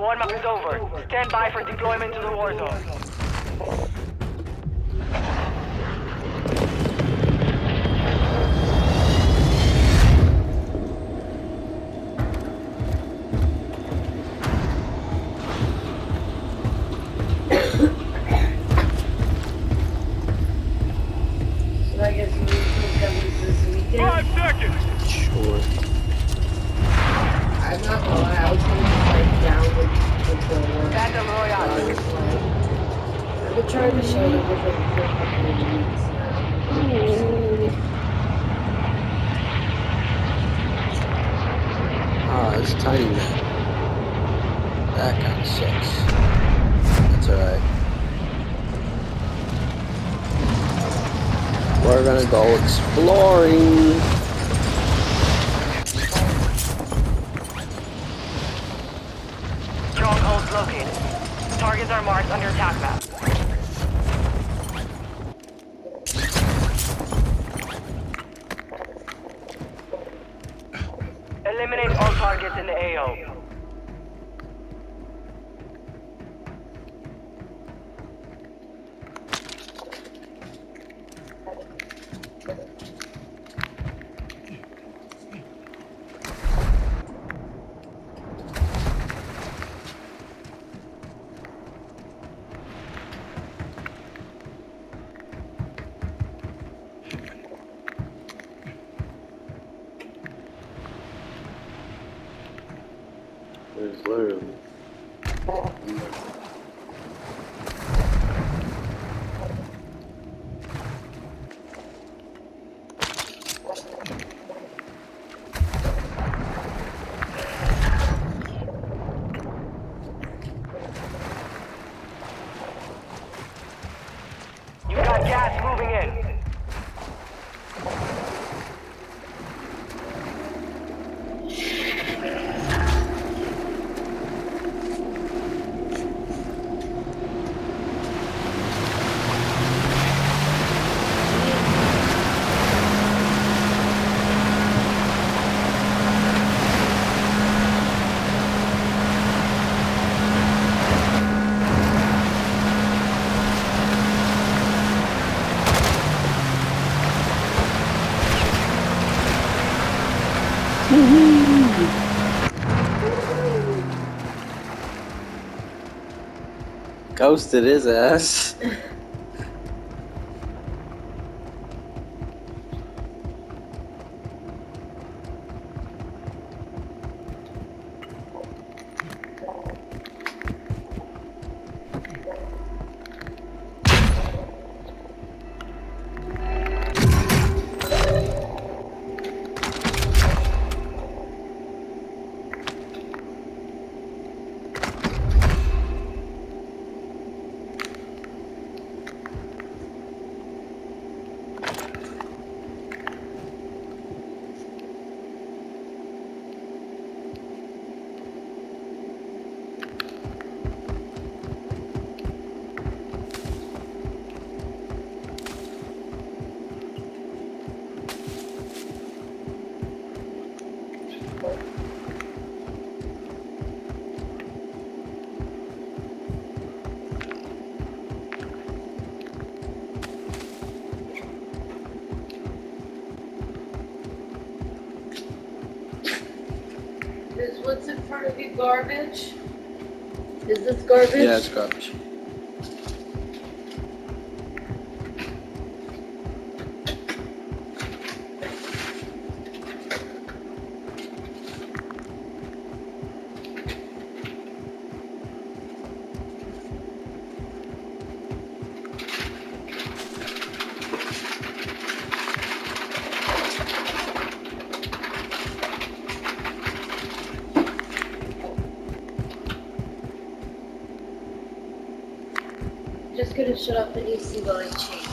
War map is over. Stand by for deployment to the war zone. So I guess we can come this weekend. 5 seconds! Sure. I'm not gonna lie, I was gonna just like down with the work. Battle Royale. I've been trying to show them with them for a couple of weeks now. Ah, it's tiny man. That kind of sucks. That's alright. We're gonna go exploring. Strongholds located. Targets are marked on your attack map. Eliminate all targets in the AO. There's literally. You got gas moving in. Ghosted his ass. Is what's in front of you garbage? Is this garbage? Yeah, it's garbage. Just gonna shut off the AC while I change.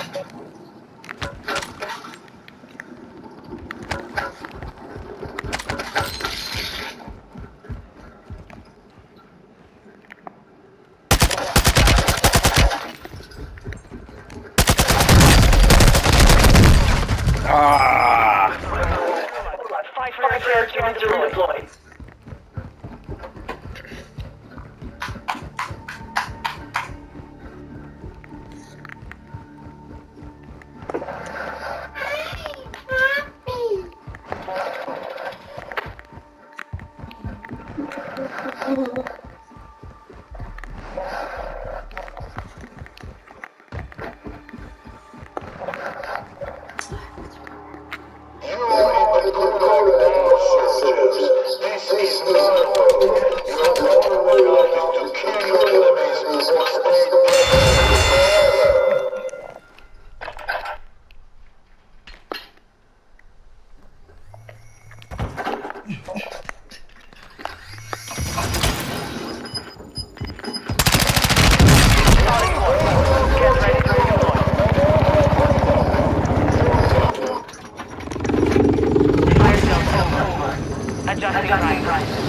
Fight for your territory to redeploy. Adjusting right.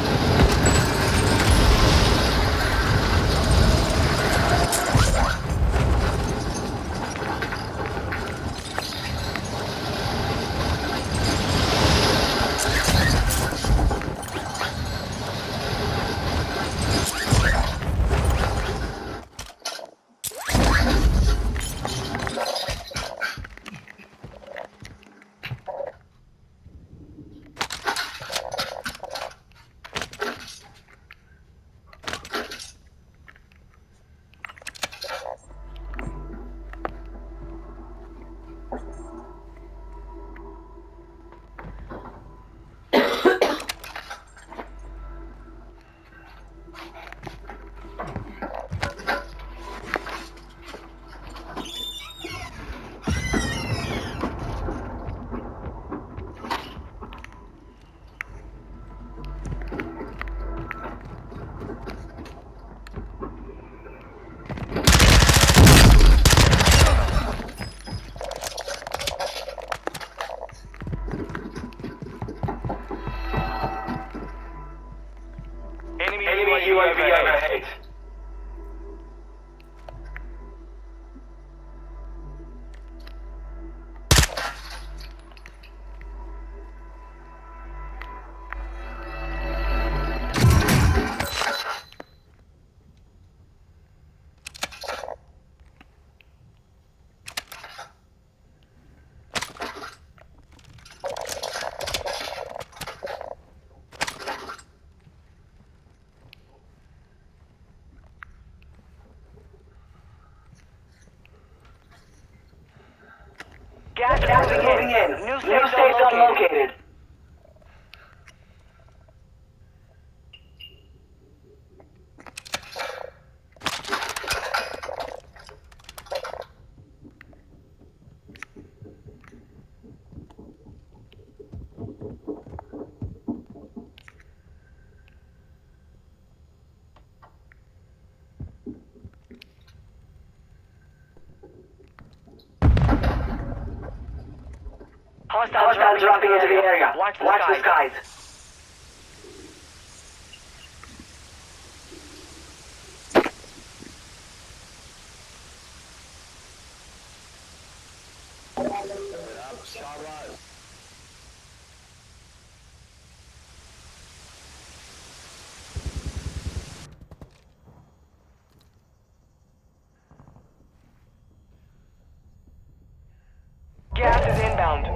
Enemy UAV overhead. Gas moving in. New safe zone located. Hostiles dropping into the area. Watch the skies. Gas is inbound.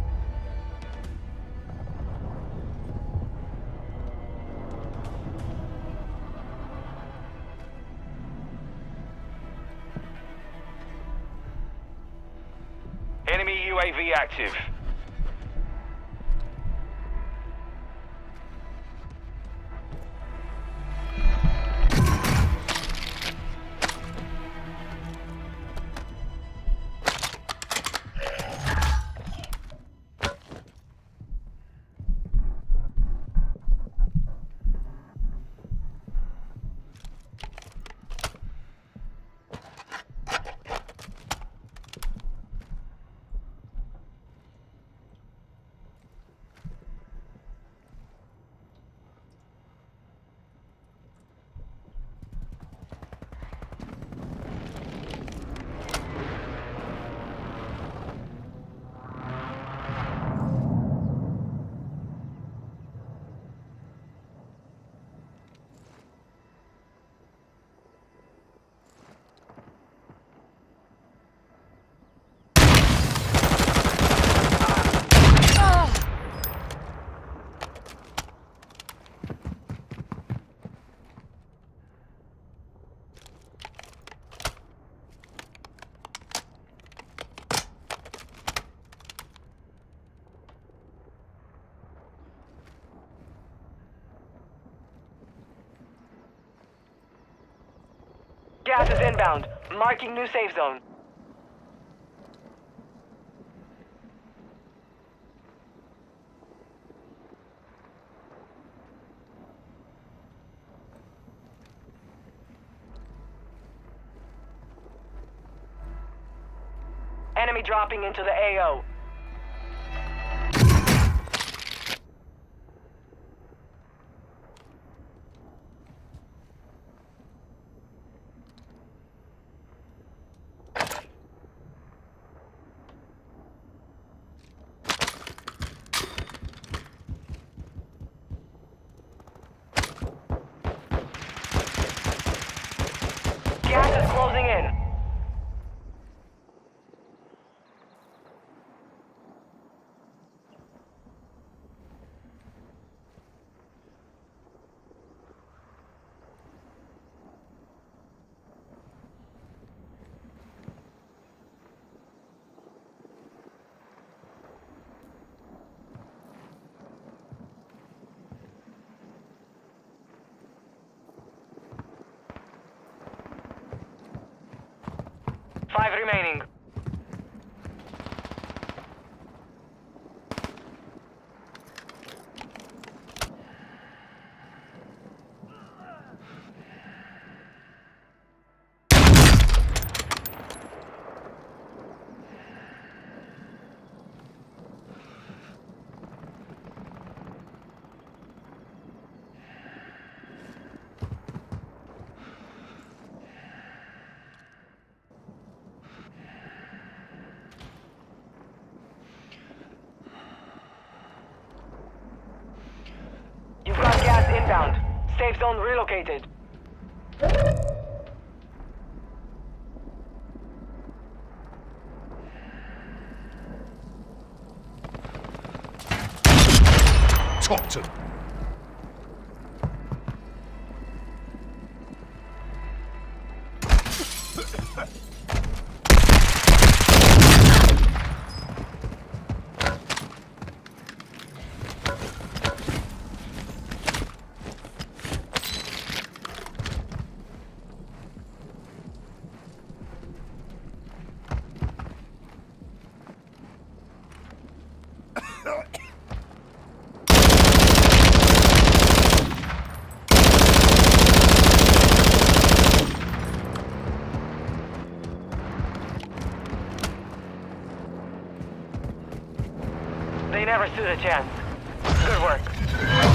Enemy UAV active. gas is inbound. Marking new safe zone. Enemy dropping into the AO. Gas is closing in. Five remaining. You've got gas inbound. Safe zone relocated. Topton. They never stood a chance. Good work.